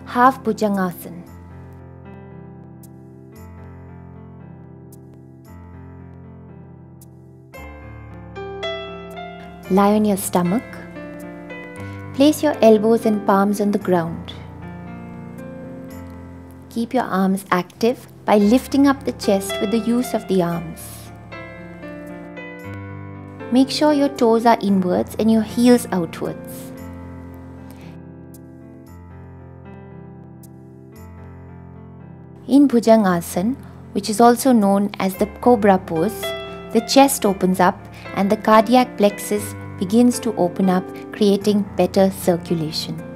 half Bhujangasan. Lie on your stomach. Place your elbows and palms on the ground. Keep your arms active by lifting up the chest with the use of the arms. Make sure your toes are inwards and your heels outwards. In Bhujangasan, which is also known as the cobra pose, the chest opens up and the cardiac plexus begins to open up, creating better circulation.